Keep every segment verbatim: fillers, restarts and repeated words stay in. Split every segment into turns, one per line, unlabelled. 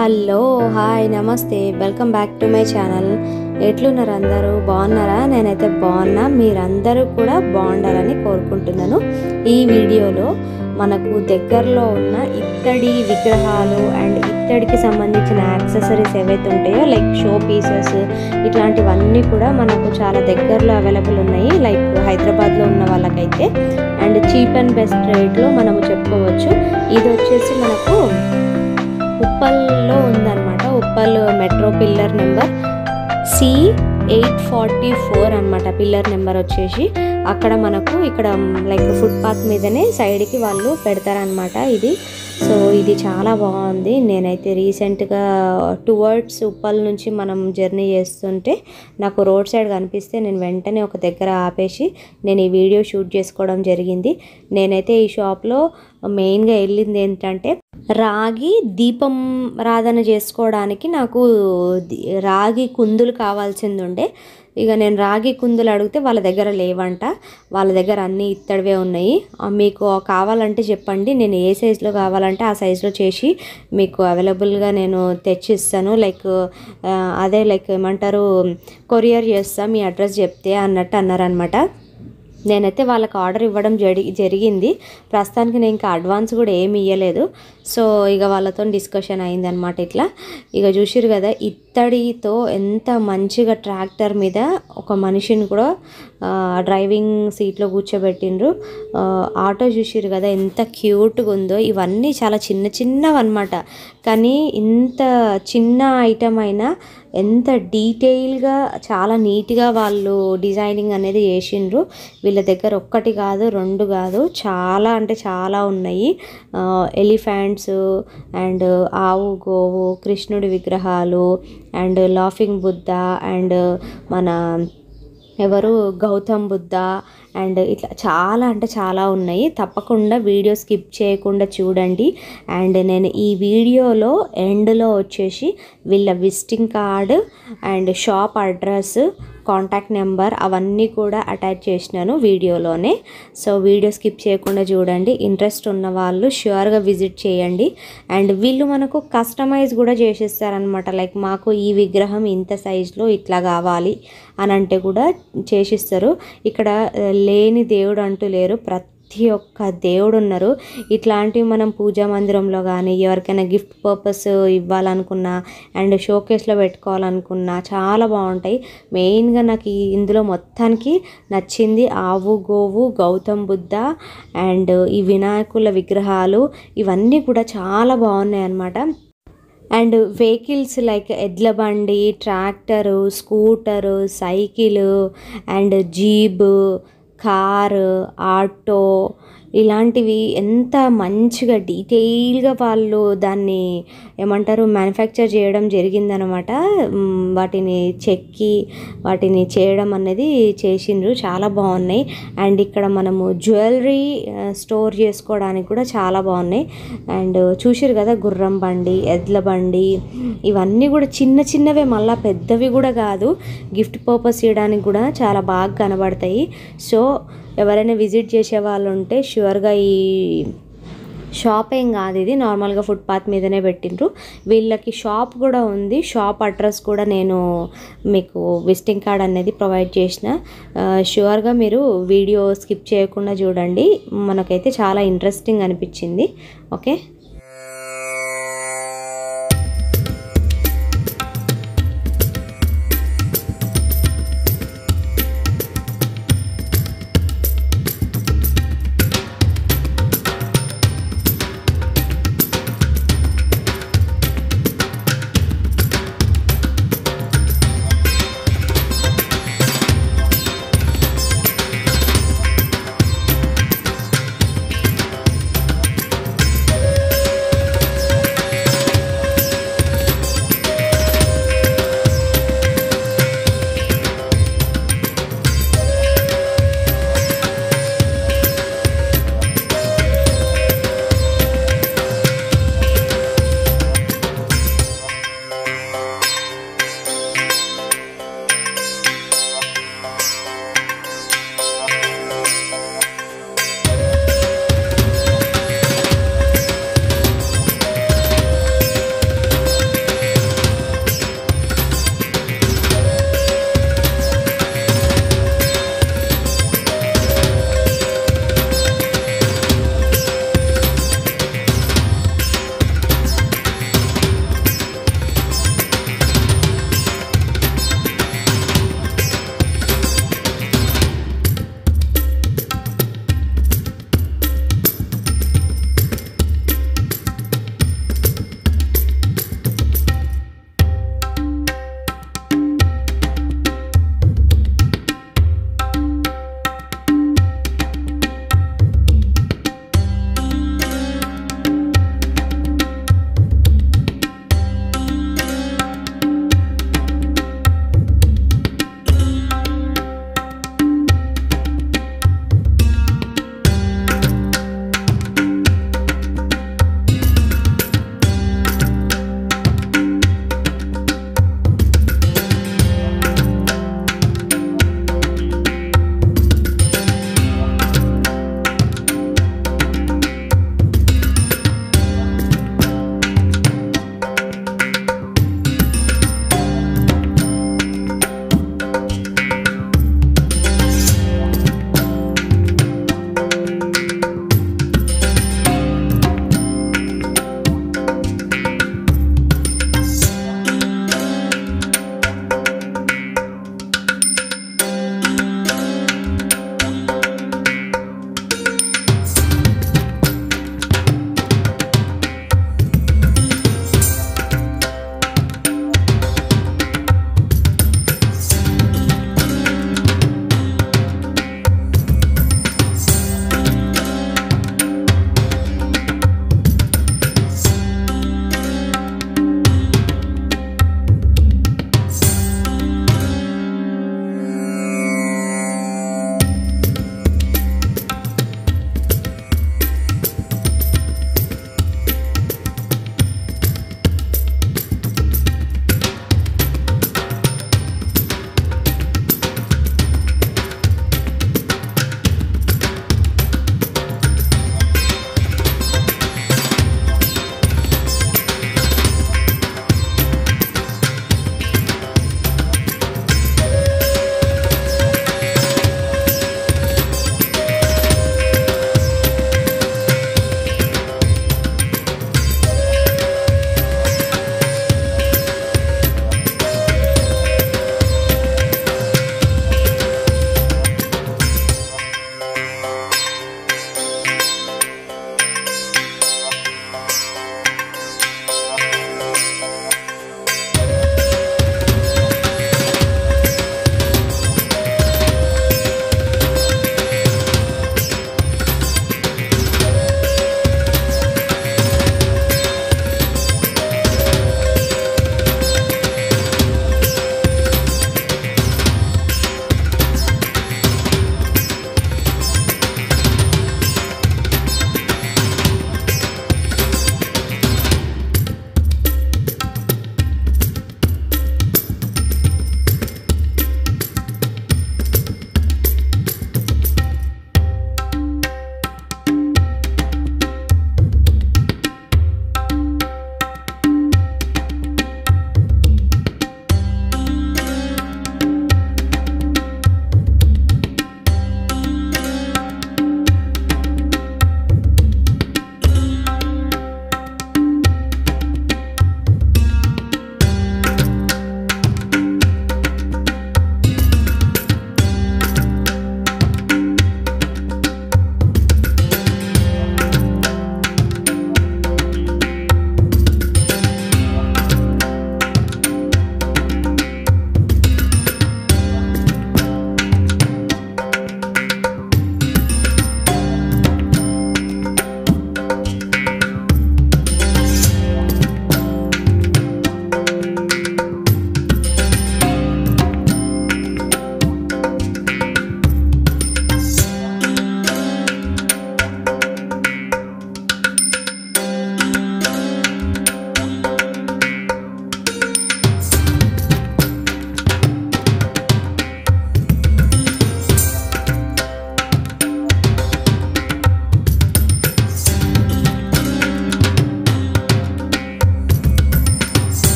Hello hi నమస్తే welcome back to my channel. ఎట్లున్నారు అందరూ? బాగున్నారా? నేనైతే బాగున్నా, మీరందరూ కూడా బాగుండాలని కోరుకుంటున్నాను. ఈ వీడియోలో మనకు దగ్గరలో ఉన్న ఇత్తడి విగ్రహాలు అండ్ ఇత్తడికి సంబంధించిన యాక్సెసరీస్ ఏవైతే ఉంటాయో లైక్ షో పీసెస్ ఇట్లాంటివన్నీ కూడా మనకు చాలా దగ్గరలో అవైలబుల్ ఉన్నాయి. లైక్ హైదరాబాద్లో ఉన్న వాళ్ళకైతే అండ్ చీప్ అండ్ బెస్ట్ రేట్లో మనము చెప్పుకోవచ్చు. ఇది వచ్చేసి మనకు ఉప్పల్లో ఉందన్నమాట. Uppal metro pillar number C eight forty four అనమాట. పిల్లర్ నెంబర్ వచ్చేసి అక్కడ మనకు ఇక్కడ లైక్ ఫుట్పాత్ మీదనే సైడ్కి వాళ్ళు పెడతారనమాట ఇది. సో ఇది చాలా బాగుంది. నేనైతే రీసెంట్గా టువర్డ్స్ ఉప్పల్ నుంచి మనం జర్నీ చేస్తుంటే నాకు రోడ్ సైడ్ కనిపిస్తే నేను వెంటనే ఒక దగ్గర ఆపేసి నేను ఈ వీడియో షూట్ చేసుకోవడం జరిగింది. నేనైతే ఈ షాప్లో మెయిన్గా వెళ్ళింది ఏంటంటే రాగి దీపం రాధన చేసుకోవడానికి నాకు రాగి కుందులు కావాల్సింది ఉండే. ఇక నేను రాగి కుందులు అడిగితే వాళ్ళ దగ్గర లేవంట, వాళ్ళ దగ్గర అన్నీ ఇత్తడివే ఉన్నాయి. మీకు కావాలంటే చెప్పండి, నేను ఏ సైజులో కావాలంటే ఆ సైజులో చేసి మీకు అవైలబుల్గా నేను తెచ్చిస్తాను. లైక్ అదే లైక్ ఏమంటారు కొరియర్ చేస్తా మీ అడ్రస్ చెప్తే అన్నట్టు అన్నారనమాట. నేనైతే వాళ్ళకి ఆర్డర్ ఇవ్వడం జరి జరిగింది ప్రస్తుతానికి నేను ఇంకా అడ్వాన్స్ కూడా ఏమి ఇవ్వలేదు. సో ఇక వాళ్ళతో డిస్కషన్ అయిందనమాట. ఇట్లా ఇక చూసిరు కదా ఇత్తడితో ఎంత మంచిగా ట్రాక్టర్ మీద ఒక మనిషిని కూడా డ్రైవింగ్ సీట్లో కూర్చోబెట్టిండ్రు. ఆటో చూసిరు కదా ఎంత క్యూట్గా ఉందో. ఇవన్నీ చాలా చిన్న చిన్నవి అనమాట, కానీ ఇంత చిన్న ఐటమ్ అయినా ఎంత డీటెయిల్గా చాలా నీట్గా వాళ్ళు డిజైనింగ్ అనేది చేసిండ్రు. వీళ్ళ దగ్గర ఒక్కటి కాదు రెండు కాదు చాలా అంటే చాలా ఉన్నాయి. ఎలిఫెంట్స్ అండ్ ఆవు గోవు కృష్ణుడి విగ్రహాలు అండ్ లాఫింగ్ బుద్ధ అండ్ మన ఎవరు గౌతమ్ బుద్ధ అండ్ ఇట్లా చాలా అంటే చాలా ఉన్నాయి. తప్పకుండా వీడియో స్కిప్ చేయకుండా చూడండి. అండ్ నేను ఈ వీడియోలో ఎండ్లో వచ్చేసి వీళ్ళ visiting card and shop address contact number అవన్నీ కూడా అటాచ్ చేసినాను వీడియోలోనే. సో వీడియో స్కిప్ చేయకుండా చూడండి. ఇంట్రెస్ట్ ఉన్న వాళ్ళు ష్యూర్గా విజిట్ చేయండి. అండ్ వీళ్ళు మనకు కస్టమైజ్ కూడా చేసిస్తారనమాట. లైక్ మాకు ఈ విగ్రహం ఇంత సైజులో ఇట్లా కావాలి అని అంటే కూడా చేసిస్తారు. ఇక్కడ లేని దేవుడు అంటూ లేరు, ప్రతి ప్రతి ఒక్క దేవుడు ఉన్నారు. ఇట్లాంటివి మనం పూజా మందిరంలో కానీ ఎవరికైనా గిఫ్ట్ పర్పస్ ఇవ్వాలనుకున్నా అండ్ షోకేస్లో పెట్టుకోవాలనుకున్నా చాలా బాగుంటాయి. మెయిన్గా నాకు ఇందులో మొత్తానికి నచ్చింది ఆవు గోవు గౌతమ్ బుద్ధ అండ్ ఈ వినాయకుల విగ్రహాలు ఇవన్నీ కూడా చాలా బాగున్నాయి అన్నమాట. అండ్ వెహికల్స్ లైక్ ఎడ్ల బండి, tractor, scooter, cycle and jeep, car, auto ఇలాంటివి ఎంత మంచిగా డీటెయిల్గా వాళ్ళు దాన్ని ఏమంటారు మ్యానుఫ్యాక్చర్ చేయడం జరిగిందనమాట. వాటిని చెక్కి వాటిని చేయడం అనేది చేసిండ్రు, చాలా బాగున్నాయి. అండ్ ఇక్కడ మనము జ్యువెలరీ స్టోర్ చేసుకోవడానికి కూడా చాలా బాగున్నాయి. అండ్ చూసిరు కదా గుర్రం బండి, ఎడ్ల బండి ఇవన్నీ కూడా చిన్న చిన్నవే, మళ్ళీ పెద్దవి కూడా కాదు. గిఫ్ట్ పర్పస్ చేయడానికి కూడా చాలా బాగా కనబడతాయి. సో ఎవరైనా విజిట్ చేసే వాళ్ళు ఉంటే ష్యూర్గా ఈ షాప్ ఏం కాదు, ఇది నార్మల్గా ఫుట్పాత్ మీదనే పెట్టిండ్రు. వీళ్ళకి షాప్ కూడా ఉంది. షాప్ అడ్రస్ కూడా నేను మీకు విజిటింగ్ కార్డ్ అనేది ప్రొవైడ్ చేసిన. ష్యూర్గా మీరు వీడియో స్కిప్ చేయకుండా చూడండి, మనకైతే చాలా ఇంట్రెస్టింగ్ అనిపించింది. ఓకే.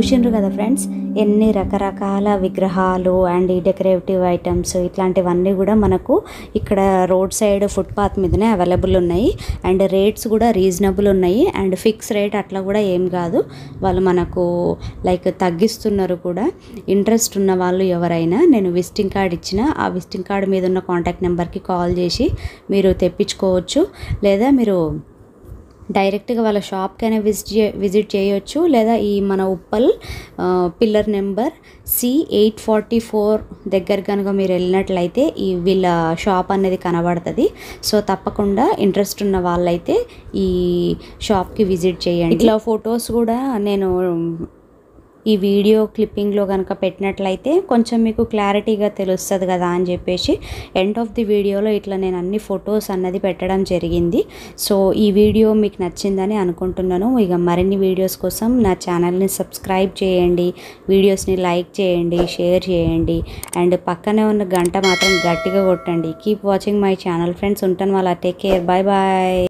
చూసిండ్రు కదా ఫ్రెండ్స్, ఎన్ని రకరకాల విగ్రహాలు అండ్ ఈ డెకరేటివ్ ఐటమ్స్ ఇట్లాంటివన్నీ కూడా మనకు ఇక్కడ రోడ్ సైడ్ ఫుట్పాత్ మీదనే అవైలబుల్ ఉన్నాయి. అండ్ రేట్స్ కూడా రీజనబుల్ ఉన్నాయి. అండ్ ఫిక్స్ రేట్ అట్లా కూడా ఏం కాదు, వాళ్ళు మనకు లైక్ తగ్గిస్తున్నారు కూడా. ఇంట్రెస్ట్ ఉన్న వాళ్ళు ఎవరైనా, నేను విజిటింగ్ కార్డ్ ఇచ్చిన, ఆ విజిటింగ్ కార్డ్ మీద ఉన్న కాంటాక్ట్ నెంబర్కి కాల్ చేసి మీరు తెప్పించుకోవచ్చు. లేదా మీరు డైరెక్ట్గా వాళ్ళ షాప్కైనా విజిట్ విజిట్ చేయొచ్చు. లేదా ఈ మన Uppal pillar number C eight forty four దగ్గర కనుక మీరు వెళ్ళినట్లయితే ఈ వీళ్ళ షాప్ అనేది కనబడుతుంది. సో తప్పకుండా ఇంట్రెస్ట్ ఉన్న వాళ్ళైతే ఈ షాప్కి విజిట్ చేయండి. ఇట్లా ఫొటోస్ కూడా నేను ఈ వీడియో క్లిప్పింగ్లో కనుక పెట్టినట్లయితే కొంచెం మీకు క్లారిటీగా తెలుస్తుంది కదా అని చెప్పేసి ఎండ్ ఆఫ్ ది వీడియోలో ఇట్లా నేను అన్ని ఫొటోస్ అన్నది పెట్టడం జరిగింది. సో ఈ వీడియో మీకు నచ్చిందని అనుకుంటున్నాను. ఇక మరిన్ని వీడియోస్ కోసం నా ఛానల్ని సబ్స్క్రైబ్ చేయండి, వీడియోస్ని లైక్ చేయండి, షేర్ చేయండి, అండ్ పక్కనే ఉన్న గంట మాత్రం గట్టిగా కొట్టండి. Keep watching my channel friends. ఉంటాను వాళ్ళ, టేక్ కేర్, బాయ్ బాయ్.